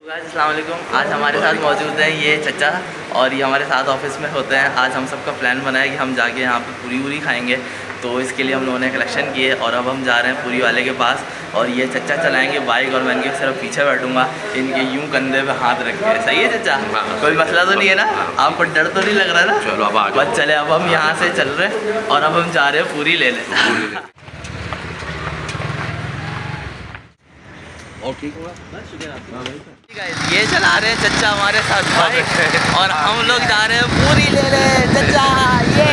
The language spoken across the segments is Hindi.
अस्सलाम वालेकुम। आज हमारे साथ मौजूद हैं ये चचा और ये हमारे साथ ऑफिस में होते हैं। आज हम सबका प्लान बना है कि हम जाके यहाँ पे पूरी खाएंगे, तो इसके लिए हम लोगों ने कलेक्शन किए और अब हम जा रहे हैं पूरी वाले के पास। और ये चचा चलाएंगे बाइक और मैं इनके सिर्फ पीछे बैठूंगा, इनके यूं कंधे पे हाथ रख के। सही है चचा? कोई मसला तो नहीं है ना? आपको डर तो नहीं लग रहा ना? चलो अब बस चले। अब हम यहाँ से चल रहे हैं और अब हम जा रहे हैं पूरी लेने। और ठीक हुआ, बस शुक्रिया। ये चला रहे हैं चचा हमारे साथ बाइक और हम लोग जा रहे हैं पूरी लेने। चचा ये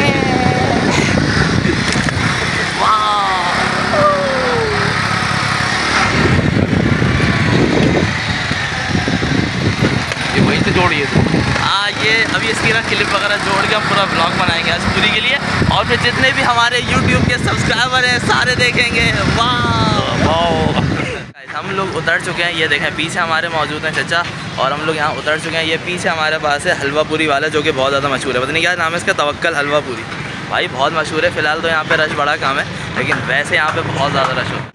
वहीं से जोड़िए। हाँ, ये अभी इसकी ना क्लिप वगैरह जोड़ के हम पूरा ब्लॉग बनाएंगे आज पूरी के लिए, और फिर जितने भी हमारे YouTube के सब्सक्राइबर हैं सारे देखेंगे। वाह, हम लोग उतर चुके हैं। ये देखें पीछे हमारे मौजूद हैं चचा और हम लोग यहाँ उतर चुके हैं। ये पीछे हमारे पास है हलवा पूरी वाला, जो कि बहुत ज़्यादा मशहूर है। पता नहीं क्या नाम है इसका, तवक्कल हलवा पूरी। भाई बहुत मशहूर है। फ़िलहाल तो यहाँ पे रश बड़ा कम है, लेकिन वैसे यहाँ पे बहुत ज़्यादा रश हो।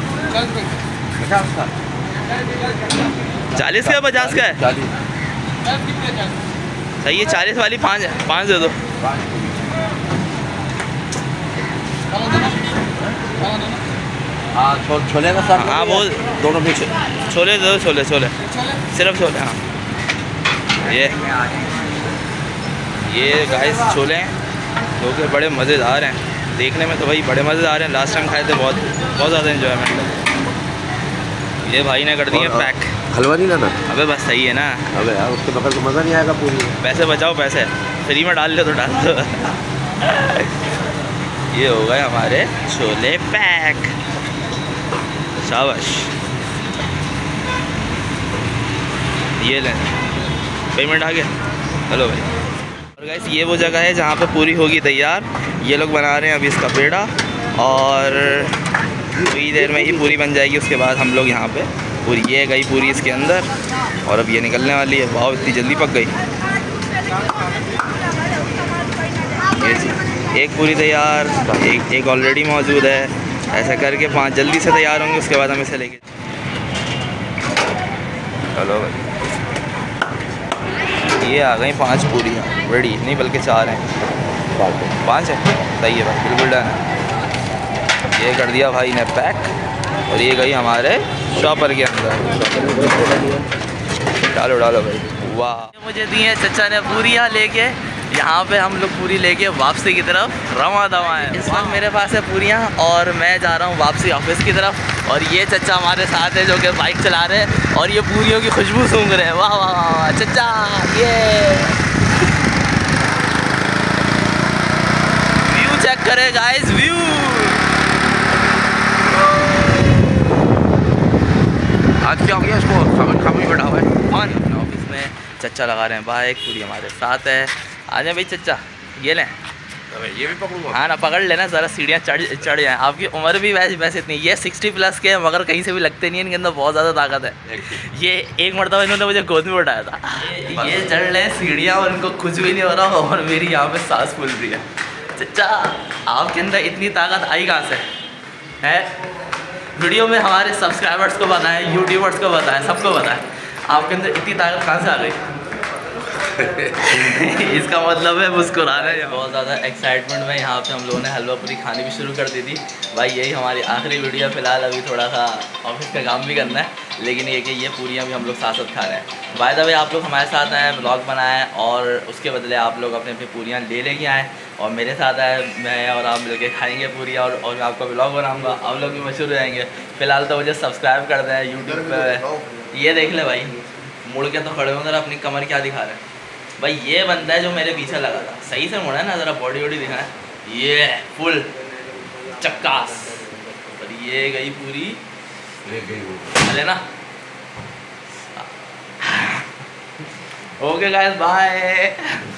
40 का 50 का है? 40 सही है। 40 वाली 5 दे दो। हाँ, छोले का साथ। हाँ वो दोनों मिक्स। छोले दे दो। छोले सिर्फ छोले। हाँ ये गाइस छोले हैं जो कि बड़े मज़ेदार हैं देखने में, तो भाई बड़े मज़ेदार हैं। लास्ट टाइम खाए थे, बहुत ज़्यादा एंजॉयमेंट। ये भाई ने कर दिए पैक। हलवा नहीं लाना? अबे बस सही है ना। अबे यार उसके बगैर तो मज़ा नहीं आएगा पूरी। पैसे बचाओ, पैसे फ्री में डाल ले तो डाल दो। ये हो गए हमारे छोले पैक। शाबाश, ये लें, पेमेंट आ गया। हेलो भाई। और गाइस ये वो जगह है जहाँ पे पूरी होगी तैयार। ये लोग बना रहे हैं अभी इसका पेड़ा और थोड़ी देर में ही पूरी बन जाएगी। उसके बाद हम लोग यहाँ पे पूरी, ये गई पूरी इसके अंदर और अब ये निकलने वाली है। वाह, इतनी जल्दी पक गई। ये एक पूरी तैयार, एक ऑलरेडी मौजूद है। ऐसा करके 5 जल्दी से तैयार होंगे। उसके बाद हम इसे लेके चलो भाई। ये आ गई 5 पूरियाँ रेडी, नहीं बल्कि 4 हैं। 5 है, सही है भाई, बिल्कुल डन है। ये कर दिया भाई ने पैक और ये गई हमारे शॉपर के अंदर। डालो भाई। वाह, मुझे दी है चचा ने पूरियाँ लेके। यहाँ पे हम लोग पूरी लेके वापसी की तरफ रवा दवा है। इस वक्त मेरे पास है पूरियाँ और मैं जा रहा हूँ वापसी ऑफिस की तरफ। और ये चचा हमारे साथ है जो कि बाइक चला रहे हैं और ये पूरियों की खुशबू सूंघ रहे हैं। वाह वाह वाह चचा, ये व्यू चेक करें गाइस, व्यू। आज क्या हो गया इसको? खामी बैठा हुआ है ऑफिस में। चचा लगा रहे हैं बाइक, पूरी हमारे साथ है। आ जाए भाई चचा, ये लें। ये भी पकड़ूंगा? हाँ ना, पकड़ लेना। ज़रा सीढ़ियाँ चढ़ जाए। आपकी उम्र भी वैसे इतनी, ये 60+ के हैं मगर कहीं से भी लगते नहीं है। इनके अंदर बहुत ज़्यादा ताकत है। ये एक मरतबा इन्होंने मुझे गोद में उठाया था। ये चढ़ रहे सीढ़ियाँ और इनको कुछ भी नहीं हो रहा और मेरी यहाँ पे सांस फूल रही है। चचा आपके अंदर इतनी ताकत आई कहाँ से है? वीडियो में हमारे सब्सक्राइबर्स को बताएं, यूट्यूबर्स को बताएं, सबको बताएं आपके अंदर इतनी ताकत कहाँ से आ गई। इसका मतलब है मुस्कुराना है। बहुत ज़्यादा एक्साइटमेंट में यहाँ पे हम लोगों ने हलवा पूरी खानी भी शुरू कर दी थी। भाई यही हमारी आखिरी वीडियो। फ़िलहाल अभी थोड़ा सा ऑफिस का काम भी करना है, लेकिन ये कि ये पूरियाँ भी हम लोग साथ साथ खा रहे हैं। बाय द वे आप लोग हमारे साथ आए, ब्लॉग बनाएं और उसके बदले आप लोग अपने पूरियाँ लेके आएँ और मेरे साथ आए। मैं और आप मिल के खाएँगे पूरियाँ और मैं आपका ब्लॉग बनाऊँगा। आप लोग भी मशहूर हो जाएंगे। फ़िलहाल तो मुझे सब्सक्राइब कर दें यूट्यूब पर। ये देख ले भाई, मुड़ के तो खड़े हो ज़रा, अपनी कमर क्या दिखा रहे हैं भाई। ये बंदा है जो मेरे पीछे लगा था, सही से मुड़ा है ना, ज़रा बॉडी वॉडी दिखाएं। ये फुल चक्कास। और ये गई पूरी चले ना। Okay guys, bye.